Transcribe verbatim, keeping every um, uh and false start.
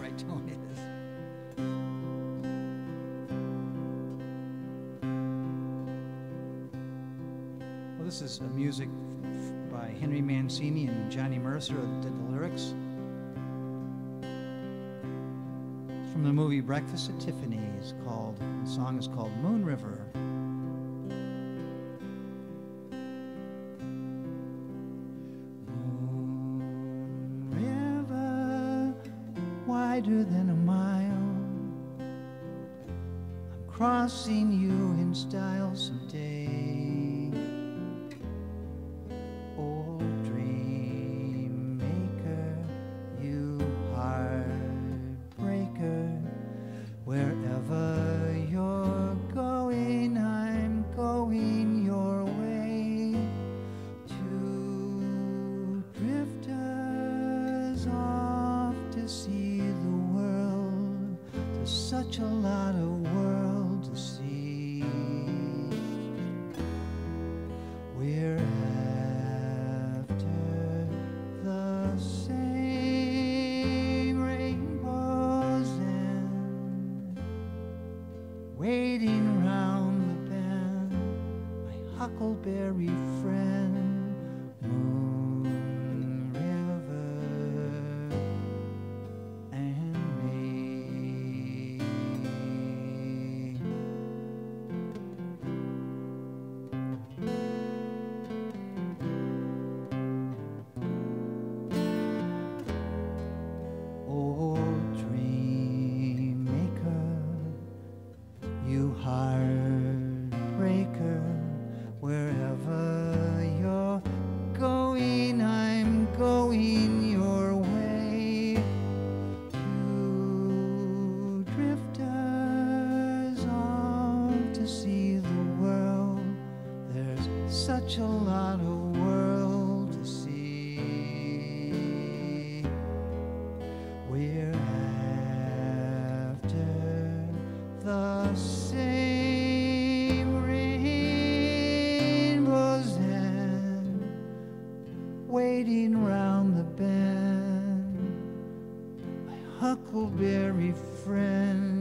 right tone is. Well, this is uh, music by Henry Mancini and Johnny Mercer who did the lyrics. It's from the movie Breakfast at Tiffany's. Called the song is called Moon River. Moon River, wider than a mile. I'm crossing you in style someday. Such a lot of world to see. We're after the same rainbows and waiting round the bend. My huckleberry friend, Moon River. Heartbreaker, wherever you're going, I'm going your way. Two drifters off to see the world. There's such a lot of world to see. We're after the same rainbows and waiting round the bend. My huckleberry friend.